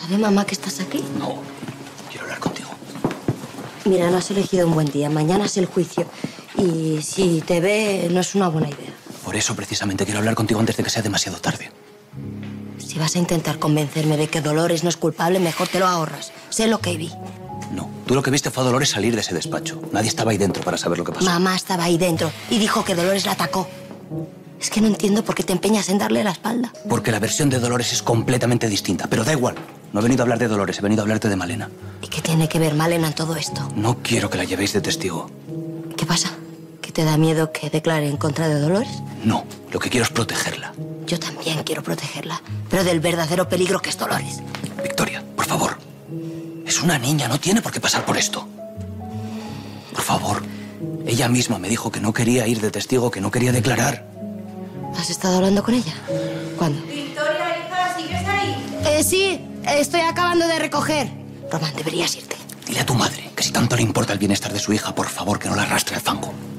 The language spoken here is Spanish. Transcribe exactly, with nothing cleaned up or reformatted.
¿Sabe mamá que estás aquí? No, quiero hablar contigo. Mira, no has elegido un buen día. Mañana es el juicio. Y si te ve, no es una buena idea. Por eso, precisamente, quiero hablar contigo antes de que sea demasiado tarde. Si vas a intentar convencerme de que Dolores no es culpable, mejor te lo ahorras. Sé lo que vi. No, tú lo que viste fue a Dolores salir de ese despacho. Nadie estaba ahí dentro para saber lo que pasó. Mamá estaba ahí dentro y dijo que Dolores la atacó. Es que no entiendo por qué te empeñas en darle la espalda. Porque la versión de Dolores es completamente distinta. Pero da igual. No he venido a hablar de Dolores, he venido a hablarte de Malena. ¿Y qué tiene que ver Malena en todo esto? No quiero que la llevéis de testigo. ¿Qué pasa? ¿Que te da miedo que declare en contra de Dolores? No, lo que quiero es protegerla. Yo también quiero protegerla, pero del verdadero peligro que es Dolores. Victoria, por favor. Es una niña, no tiene por qué pasar por esto. Por favor. Ella misma me dijo que no quería ir de testigo, que no quería declarar. ¿Has estado hablando con ella? ¿Cuándo? Victoria, hija, ¿sigues ahí? Eh, sí, estoy acabando de recoger. Román, deberías irte. Dile a tu madre que si tanto le importa el bienestar de su hija, por favor, que no la arrastre al fango.